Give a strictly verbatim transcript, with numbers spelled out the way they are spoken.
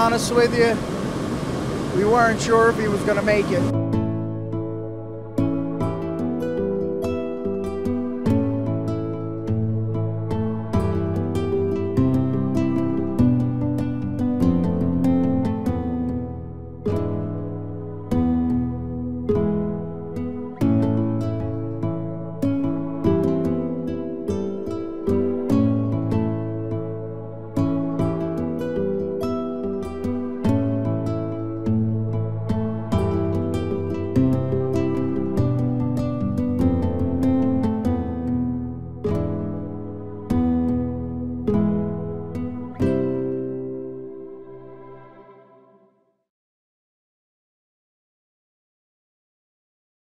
honest with you, we weren't sure if he was going to make it.